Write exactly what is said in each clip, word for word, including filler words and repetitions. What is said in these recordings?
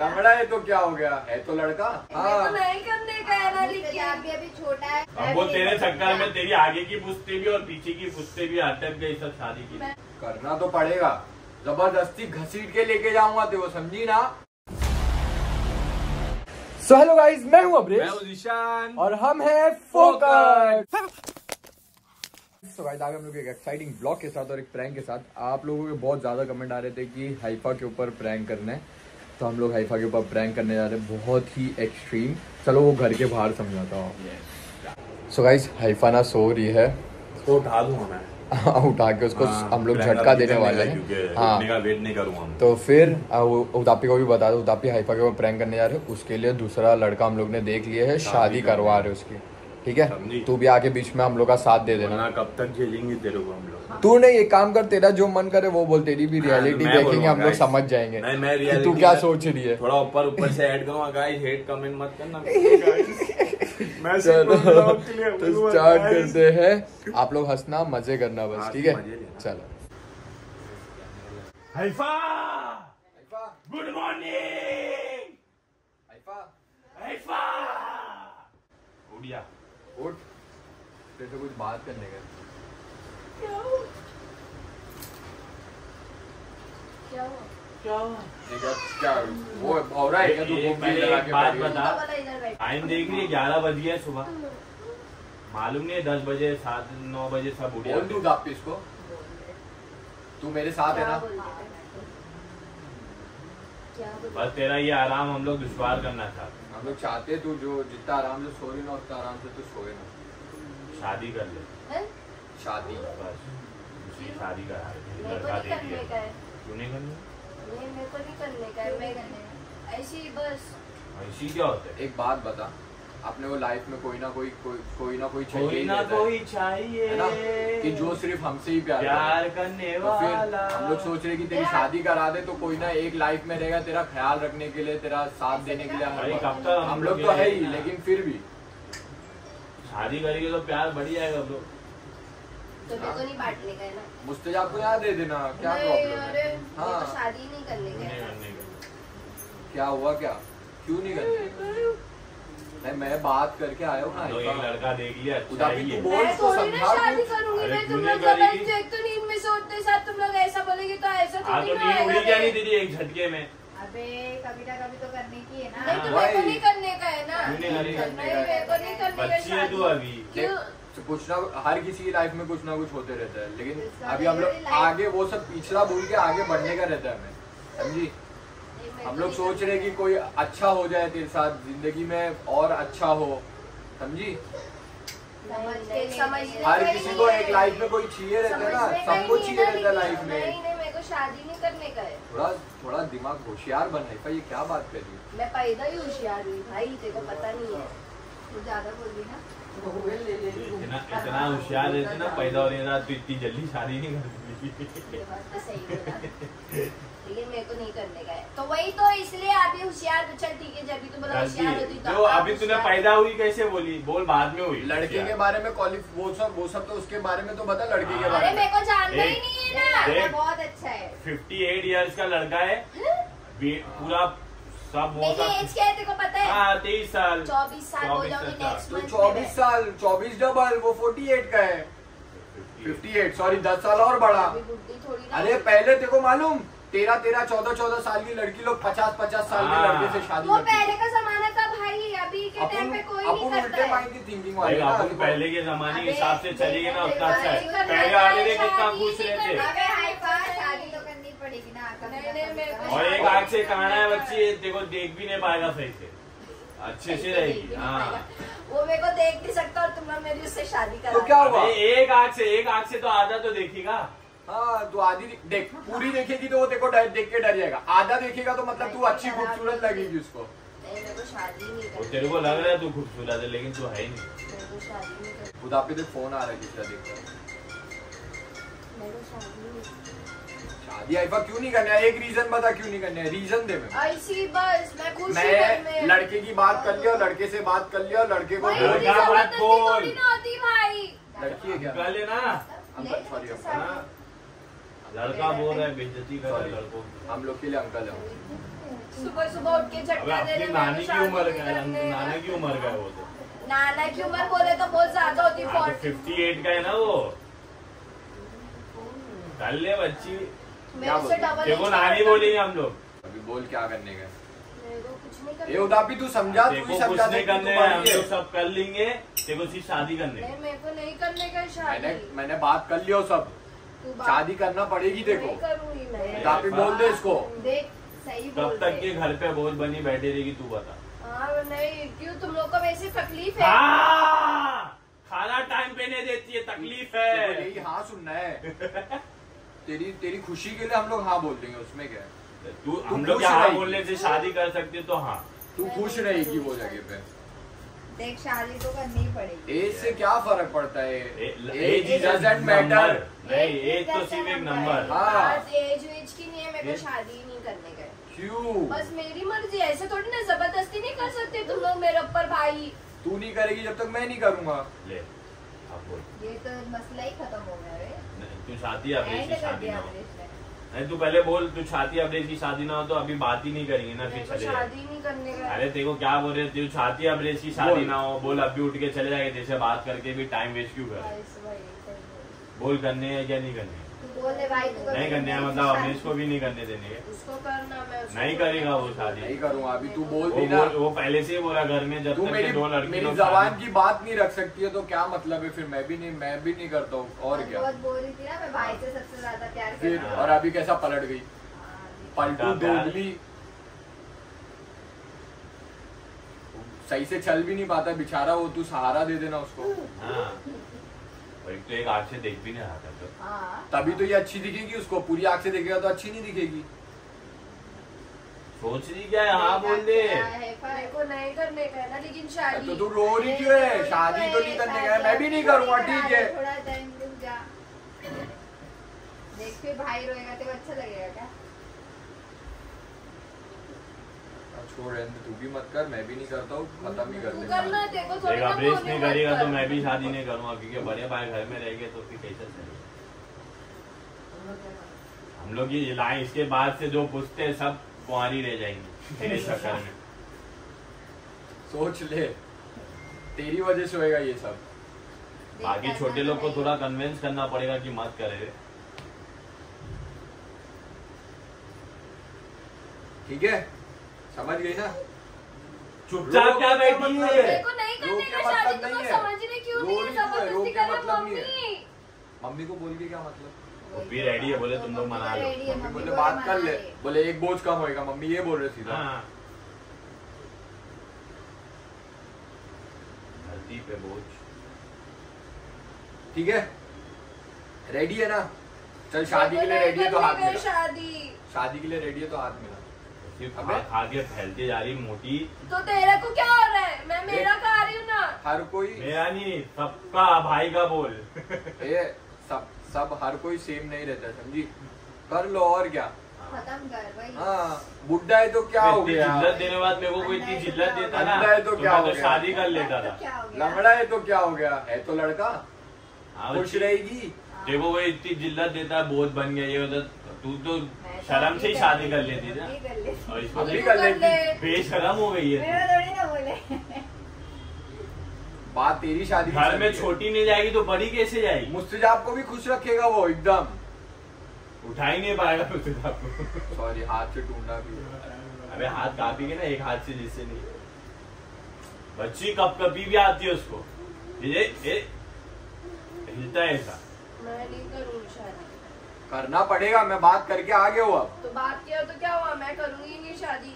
लंगड़ा है तो क्या हो गया, है तो लड़का। हाँ नहीं करने का है ना, लेकिन अभी अभी छोटा है। अब वो तेरे चक्कर में तेरी आगे की पुश्ते भी और पीछे की पुश्ते भी अटक गई सब शादी की। करना तो पड़ेगा, जबरदस्ती घसीट के लेके जाऊंगा तो वो समझी ना। सो हेलो गाइस, मैं हूं अब्रेश, मैं हूं ईशान और हम हैं फोकस। तो गाइस आज हम लोग एक एक्साइटिंग ब्लॉग के साथ और एक प्रैंक के साथ। आप लोगों के बहुत ज्यादा कमेंट आ रहे थे कि हाइफा के ऊपर प्रैंक करना है, तो हम लोग हाइफा के ऊपर प्रैंक करने जा रहे हैं, बहुत ही एक्सट्रीम। चलो वो घर के बाहर समझाता हूँ। सो गाइस हाइफा ना सो रही है, तो उठा दूंगा मैं उठा के उसको हाँ, हम लोग झटका देने वाले हैं। हाँ का वेट नहीं करूंगा। तो फिर उतापी को भी बता दो, उतापी हाइफा के ऊपर प्रैंक करने जा रहे हो, उसके लिए दूसरा लड़का हम लोग ने देख लिया है, शादी करवा रहे उसकी। ठीक है, तू भी आके बीच में हम लोग का साथ दे देना। कब तक झेलेंगे तेरे को हम लोग? तू नहीं, एक काम कर, तेरा जो मन करे वो बोल, तेरी भी रियलिटी देखेंगे हम लोग, समझ जाएंगे नहीं, मैं रियलिटी तू क्या सोच रही है। थोड़ा ऊपर ऊपर से ऐड करूंगा गाइस, हेट कमेंट मत करना। मैं तो स्टार्ट करते हैं, आप लोग हंसना मजे करना बस, ठीक है। चलो हाइफा, गुड मॉर्निंग हाइफा, हाइफा, उड़िया उठ, तेरे से कुछ बात करने का। क्या हुआ? क्या हुआ? क्या क्या क्या वो हो रहा है क्या? तू एक एक बात बता, इधर टाइम देख रही है, ग्यारह बज गया सुबह, मालूम नहीं है दस बजे सात नौ बजे सब उड़िया। बोल दूँ आप इसको, तू मेरे साथ है ना। बस तेरा ये आराम हम लोग दुश्वार करना था। हम लोग चाहते तू जो जितना आराम से सो रही ना उतना आराम से तू सोए ना। शादी कर ले, शादी बस उसी शादी करा रहे, मेरे को लड़का नहीं दे करने दिया। का है। क्यों नहीं करनी? नहीं, मेरे को नहीं करने का है, मैं करने का। ऐसी ही बस। ऐसी क्या होता है? एक बात बता, आपने वो लाइफ में कोई ना कोई कोई कोई ना कोई चाहिए, कोई ना कोई चाहिए है ना, कि जो सिर्फ हमसे ही प्यार प्यार करने तो फिर वाला। हम लोग सोच रहे कि तेरी शादी करा दे, तो कोई ना एक लाइफ में रहेगा तेरा ख्याल रखने के लिए, तेरा साथ देने के लिए। भाई कब तक हम लोग तो है ही, लेकिन फिर भी शादी करेंगे तो प्यार बढ़ जाएगा हम लोग। तो मेरे को नहीं बांटने का है ना। मुस्तेजाब को याद दे देना, क्या नहीं, प्रॉब्लम अरे है। मेरे हाँ को शादी नहीं करने का नहीं है। करने का। क्या हुआ, क्या क्यों नहीं करते? नहीं, मैं बात करके आया हूँ ना। तो एक लड़का देख लिया, अच्छा उदापी ही तू है। बोल, मैं उसको थोड़ी ना समझा शादी कुछ। करूंगी। अरे मैं क्यों तुम नहीं लोग जब करेगी? एक तो नींद में सोते साथ तुम लोग ऐसा बोलेंगे तो ऐसा हाँ थोड़ी तो ना नींद आएगा। उड़ी क्या नहीं मैं- तेरी एक झटके में? अबे कभी ना कभी तो करने की है ना। नहीं, तो मेरे को नहीं करने का है ना। क्यों नहीं नहीं, करने का है? मेरे को नहीं करने का बच्ची है शादी। तू अभी। क्यों? तो कुछ ना, हर किसी की लाइफ में कुछ ना कुछ होते रहता है, लेकिन इसका अभी हम लोग मेरी life- आगे वो सब पिछला भूल के आगे बढ़ने का रहता है हमें, समझी। नहीं, मेरे हम को लोग नहीं सोच रहे करने कि कोई अच्छा हो जाए तेरे साथ, जिंदगी में और अच्छा हो, समझी। का। नहीं, नहीं, समझने हर का किसी ही को नहीं एक है। लाइफ में कोई चाहिए रहता है ना, समझने का ही सबको नहीं चाहिए ना, रहता है लेकिन- लाइफ में। नहीं नहीं, मेरे को शादी नहीं करने का है। थोड़ा थोड़ा दिमाग होशियार बन है, पर ये क्या बात कर रही है। मैं पैदा ही होशियार हुई भाई, तेरे को पता नहीं है। तू ज्यादा बोल रही ना। इतना इतना होशियार रहते ना, पैदा होने के बाद तो इतनी जल्दी शादी नहीं करती। ये बात तो सही बोला, लेकिन मेरे को नहीं करने का है। तो वही तो, इसलिए आप ये होशियार तो चल ठीक है, जब भी तुम बोला होशियार होती तो जो आप अभी तूने होशियार- पैदा हुई कैसे बोली? बोल बाद में हुई। लड़के के बारे में क्वालिफ वो सब वो सब तो उसके बारे में तो बता, लड़के के हाँ। बारे अरे में। मेरे को जानना ही देख- नहीं है ना। देख। बहुत अच्छा है। अट्ठावन इयर्स का लड़का है, बे- पूरा सब वो मेरी एज क्या है तेरे को पता है? हाँ तेईस साल। चौबीस साल हो चौबीस जाऊंगी साल। नेक्स्ट तो मंथ। चौबीस साल, चौबीस डबल, वो अड़तालीस का है, अट्ठावन, सॉरी दस साल और बड़ा। अभी बुद्धि थोड़ी ना। अरे पहले तेरे को मालूम, तेरह तेरह चौदह चौदह साल की लड़की लोग पचास पचास साल के हाँ। लड़के से शादी वो करती पहले है। का जमाना था भाई, अभी के टाइम अपन पे कोई अपन नहीं उल्टे करता है। माइंड की थिंकिंग भाई वाले ना, अपन देखो। पहले के जमाने के अबे, हिसाब से चलेंगे ना उतना अच्छा है। नहीं करना पहले है, वाले ने कितना शादी खुश नहीं रहते। करना अबे हाइफा, शादी तो करनी पड़ेगी ना। कभी नहीं, ना नहीं, कभी मेरे तो को और करना एक आग से काना है बच्ची, देखो देख भी नहीं पाएगा सही से, अच्छे से रहेगी। हाँ वो मेरे को देख नहीं सकता और तुम लोग मेरी उससे शादी करा। तो क्या हुआ? अबे एक आग से एक आग से तो आधा तो देखेगा। हाँ तो आधी देख, पूरी देखेगी तो वो देखो डर देख के डर जाएगा, आधा देखेगा तो मतलब तू अच्छी खूबसूरत लगेगी उसको। नहीं, मेरे को शादी नहीं वो करनी। तेरे को लग रहा है तू खूबसूरत है, लेकिन तू है ही नहीं। मेरे को शादी नहीं करनी। खुदा पे तो फोन आ रहा है किसका, देखता है। मेरे को शादी नहीं करनी। शादी हाइफा क्यों नहीं करना है? एक रीजन बता क्यों नहीं करना है, रीजन दे मेरे को। ऐसी बस मैं खुश हूँ घर मैं में। लड़के की बात कर लिया, लड़के से बात कर लिया, लड़के को भाई, बोल- मुझे क्या बात जबरदस्ती बोल? थोड़ी ना होती भाई। लड़की है क्या? कर लेना। अंकल सॉरी अंकल, लड़का बोल रहा है बेइज्जती कर रहा है Sorry. लड़कों की। हम लोग के लिए अंकल है। सुबह सुबह उठ के अबे झटका दे अपनी रहे नानी की उम्र का है, नाना की उम्र का है वो तो। नाना की उम्र बोले तो बहुत ज्यादा होती हाँ, तो है। अट्ठावन का है ना वो। कर ले बच्ची। मेरे से डबल देखो नानी बोलेंगे हम लोग। अभी बोल क्या करने का? मेरे को कुछ नहीं ये करना। उदापी तू समझा, तू देखो ही कुछ समझा नहीं दे, करने तू हैं, हम बड़ी है। लोग सब कर लेंगे। देखो सिर्फ शादी करने नहीं, मेरे को नहीं करने का शादी। मैंने मैंने बात कर लिया सब, तू बात- शादी करना पड़ेगी देखो। नहीं करूंगी मैं। उदापी बोल दे इसको। देख सही बोल कब तक रहे। के घर पे बोझ बनी बैठी रहेगी तू बता। हाँ नहीं, क्यों तुम लोग को वैसे तकलीफ है? हाँ, खाना टाइम पे नहीं देती है, तकलीफ तेरे को है। यही हाँ सुनना है। तेरी तेरी खुशी के लिए हम लोग हाँ बोल देंगे, उसमें क्या है? तू तू हम लोग खुश यहाँ रहेगी। बोलने से शादी कर सकती है तो हाँ। तू खुश रहेगी वो जगह पे। देख शादी तो करनी ही पड़ेगी। एज से क्या फर्क पड़ता है? Age age doesn't matter. नहीं, एज तो सिर्फ एक नंबर। हाँ। बस एज वेज की नहीं है, मेरे को एज- शादी ही नहीं करने का है। क्यों? बस मेरी मर्जी है, ऐसे थोड़ी ना जबरदस्ती नहीं कर सकते तुम लोग मेरे ऊपर भाई। तू नहीं करेगी जब तक मैं नहीं करूंगा। ले अब बोल। ये तो मसला ही खत्म हो गया रे। नहीं, तू चाहती है अवरेज एंड की कर शादी दिया ना हो। अवरेज ने। नहीं तू पहले बोल, तू चाहती है अवरेज की शादी ना हो तो अभी बात ही नहीं करेंगे ना, मेरे फिर को चले जाए। शादी नहीं करने का है। अरे देखो क्या बोल रहे, तू चाहती है अवरेज की शादी बोल। ना हो, बोल अभी उठ के चले जाएंगे। जैसे बात करके भी टाइम वेस्ट क्यों कर। बस वही, सही बोल। बोल करने है क्या नहीं करने है? तू बोल दे भाई तू नहीं करने है मतलब अवरेज को भी नहीं करने देने के। उसको करना, मैं उसको नहीं करेगा वो शादी। नहीं करूंगा अभी, तू बोल वो दी ना। बोल- वो पहले से ही बोला घर में जब तू तक मेरी के दो लड़की मेरी लोग जबान शादी- की बात नहीं रख सकती है तो क्या मतलब है फिर? मैं भी नहीं मैं भी नहीं करता हूँ और क्या। बहुत बोल रही थी ना, मैं भाई से सबसे ज्यादा प्यार फिर करती हूँ। और अभी कैसा पलट गई? पलटू क्या प्यार? दोगली। सही से चल भी नहीं पाता बेचारा वो, तू सहारा दे देना उसको। हाँ, और एक तो एक आँख से देख भी नहीं रहा था तो। हाँ तभी तो ये अच्छी दिखेगी उसको, पूरी आंख से देखेगा तो अच्छी नहीं दिखेगी। सोच रही क्या है? हाँ बोल दे। क्या है पर- मेरे को नहीं करने का है ना, लेकिन शादी। तो तू रो रही क्यों है? शादी तो नहीं करने का है, मैं भी नहीं करूंगा, ठीक है। थोड़ा टाइम रुक जा। देख फिर भाई रोएगा तो अच्छा लगेगा क्या? छोड़ रहने दे, तू भी मत कर, मैं भी नहीं करता हूँ, खत्म ही कर तू देना। करना, देखो थोड़ी देख ना अवरेज बोलने नहीं मत करेगा तो कर। मैं भी शादी नहीं करूंगा, क्योंकि बड़े भाई घर में रहेंगे तो फिर कैसे चलेगा। हम लोग ये लाइन इसके बाद से जो पूछते हैं सब कुंवारी रह जाएंगी तेरे चक्कर में। सोच ले, तेरी वजह से होएगा ये सब। देख बाकी करना छोटे तो लोग को नहीं। थोड़ा कन्विंस करना पड़ेगा कि मत करे। ठीक है, समझ गई ना? चुपचाप क्या बैठी मतलब है? मेरे को नहीं रो करने के का शादी, मतलब तुम नहीं लोग है। समझ रहे क्यों रो नहीं है? रही क्यों है? रो जबरदस्ती के कर रहे मतलब नहीं है। मम्मी। मम्मी को बोल के क्या मतलब? वो भी रेडी है, बोले तुम लोग मम्मी मना तो लो। रेडी है, मम्मी मम्मी बोले बोले बात कर मना ले, ले। बोले एक बोझ कम होएगा, मम्मी ये बोल रहे सीधा। हाँ। धरती पे बोझ। ठीक है, रेडी है ना? चल शादी के लिए मेरे को रेडी है तो नहीं हाथ करने का मिला। शादी। शादी के लिए रेडी है तो हाथ मिला। सिर्फ अबे? खा खा के फैलती जा रही मोटी। तो तेरे को क्या हो रहा है? मैं मेरा खा रही हूँ ना। हर कोई मेरा नहीं, सबका भाई का बोल। ये सब सब हर कोई सेम नहीं रहता, समझी? कर लो और क्या। खत्म कर भाई। हाँ, बुढ़ा है तो क्या हो इतनी गया? जिल्लत देने बाद मेरे को कोई इतनी जिल्लत देता ना अंधा है तो क्या मैं हो तो गया? शादी कर लेता तो था। क्या हो गया? लंगड़ा है तो क्या हो गया? है तो लड़का, हाँ, खुश रहेगी। देखो वो इतनी जिल्लत देता है, बोझ बन गया ये उधर। तू तो मैं तो शर्म से ही अभी शादी कर कर लेती लेती ना। अभी कर लेती। और इसको अभी देख, कर कर लेती। ले। बेशरम हो गई है मेरा थोड़ी ना बोले। बात तेरी शादी तू। की घर में चलती है। छोटी नहीं जाएगी तो बड़ी कैसे जाएगी? मुस्तजाब को भी खुश रखेगा वो एकदम। उठा ही नहीं पाएगा तुझे आपको। सॉरी, हाथ से टूटना भी। अबे हाथ काटेंगे ना एक हाथ से, जिससे नहीं। बच्ची कप कपी भी आती है उसको, ये ये हिलता है ऐसा। मैं नहीं करूँगी शादी। करना पड़ेगा, मैं बात करके आ गया हूँ अब। तो बात किया तो क्या हुआ? मैं करूंगी नहीं शादी।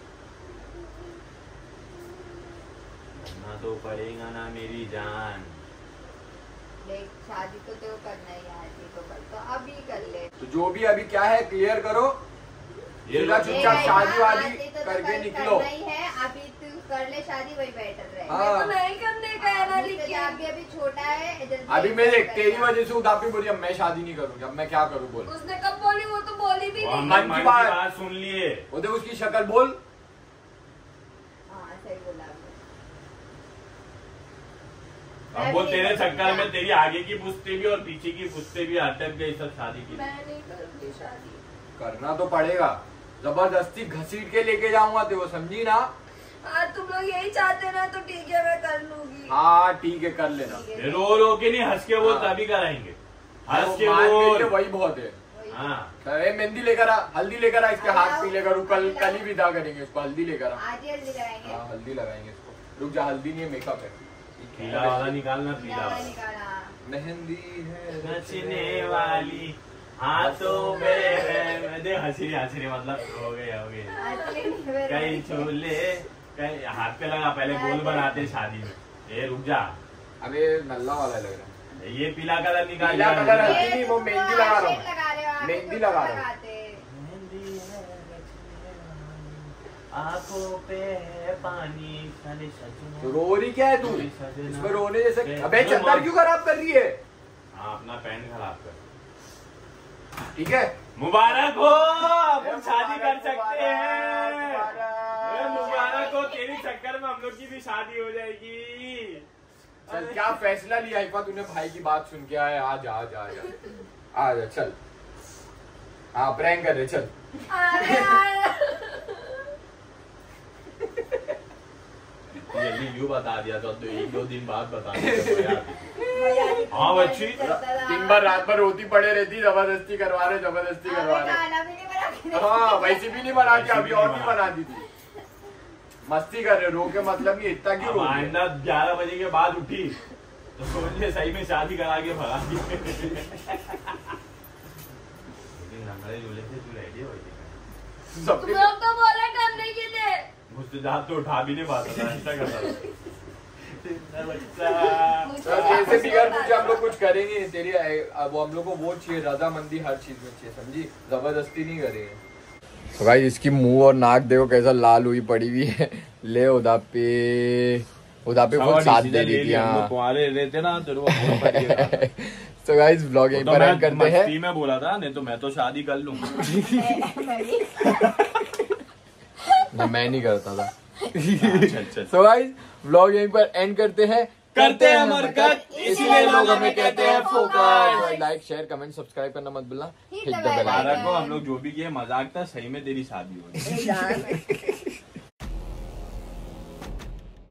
करना तो पड़ेगा ना मेरी जान। देख शादी तो तेरे को करना ही है, आज ही तो कर, तो अभी कर ले। तो जो भी अभी क्या है क्लियर करो। ये सीधा लोग- चुपचाप देख, शादी वादी आज ही तो करके कर- निकलो। करना ही है, अभी तू कर ले शादी, वही बेटर रहेगा। हाँ। मेरे को नहीं करने का है ना, मुझसे लेकिन अभी अभी छोटा है जल्दी अभी मैं देख, कर तेरी लेगा। वजह से उदापी बोली अब मैं शादी नहीं करूंगी, अब मैं क्या करूँ बोल। उसने कब बोली? वो तो बोली भी वो नहीं। हमने मन की मन की बात- बात सुन लिए। वो देख उसकी शक्ल बोल। हाँ सही बोला आपने। अब वो तेरे चक्कर में तेरी आगे की पुश्ते भी और पीछे की पुश्ते भी अटक गई सब शादी की। मैं नहीं करूंगी शादी। करना तो पड़ेगा, जबरदस्ती घसीट के लेके जाऊंगा तो वो, समझी ना। हाँ तुम लोग यही चाहते ना तो ठीक है, मैं कर लूंगी। हाँ ठीक है, कर लेना। रो रो के नहीं, हंस के वो हाँ। तभी कराएंगे, हंस के मान वो। के लिए वही बहुत है। हाँ अरे मेहंदी लेकर आ, हल्दी लेकर आ, इसके हाथ पीले करूँ, कल कल ही विदा करेंगे इसको। हल्दी लेकर आ। आज ही हल्दी कराएंगे। हाँ हल्दी लगाएंगे इसको। रुक जा, हल्दी नहीं है, मेकअप है। पीला वाला निकालना, पीला पीला वाला निकाला। मेहंदी है नचने वाली हाथों में है। देख हंसी हंसी मतलब हो गए हो गए कहीं झूले कहीं हाथ पे लगा, पहले गोल बनाते शादी में। ये रुक जा, अबे नल्ला वाला लग रहा है। ये पीला कलर निकाल पीला लिया। कलर है। ये नहीं, वो तुम मेहंदी तो लगा रहा हूँ आशिक लगा रहे हो, आप मेहंदी खुद लगा तो रहा हूँ। लगाते। आंखों पे है पानी साले सजना। तो रो रही क्या है तू? इसमें रोने जैसे। अबे चद्दर क्यों खराब कर रही है? हाँ अपना पैन खराब कर। ठीक है, मुबारक हो, अपन शादी कर मुबारक, सकते हैं। मुबारक। ए, मुबारक हो, तेरे चक्कर में हम लोग की भी शादी हो जाएगी। चल क्या फैसला लिया हिफा तूने? भाई की बात सुन के आया। आ जा आ जा आ जा आ जा, चल। हाँ प्रैंक कर रहे, चल। अरे यार जल्दी यूँ बता दिया तो, तो एक दो दिन बाद बता दिया। हाँ बच्ची, दिन भर रात भर रोती पड़े रहती, जबरदस्ती करवा रहे, जबरदस्ती करवा रहे। खाना भी नहीं बना के हाँ वैसे भी नहीं बना के, अभी और भी बना। बना दी थी। मस्ती कर रहे, रो के मतलब नहीं, इतना क्यों रो रही है? आइंदा ग्यारह बजे के बाद उठी तो सोच ले सही में शादी करा के भगा दी। लेकिन लंगड़े झूले से तू रेडी हो गई। सबके तुम लोग तो बोला करने के लिए। मुझसे जात तो उठा भी नहीं पाता था, ऐसा करता था। मुझे तो जैसे बिगड़ पूछे हम लोग कुछ करेंगे तेरी। अब वो हम लोग को वो चाहिए, रजामंदी हर चीज में चाहिए, समझी? जबरदस्ती नहीं करेंगे। तो भाई इसकी मुंह और नाक देखो कैसा लाल हुई पड़ी हुई है। ले उदा पे उदा पे फुल साथ दे दी थी। कुंवारे रहते ना तो वो पड़ेगा। तो गाइस व्लॉग यहीं पर एंड करते हैं। मस्ती में बोला था, नहीं तो मैं तो शादी कर लूं। ना मैं नहीं करता था। चल चल। तो गाइस व्लॉग यहीं पर एंड करते हैं। करते हैं मरकत, इसलिए लोग हमें कहते हैं focus. Like share comment subscribe करना मत भूलना। हिट द बेल मुबारक हो, हम लोग जो भी किए मजाक था, सही में तेरी शादी हो गई। नहीं।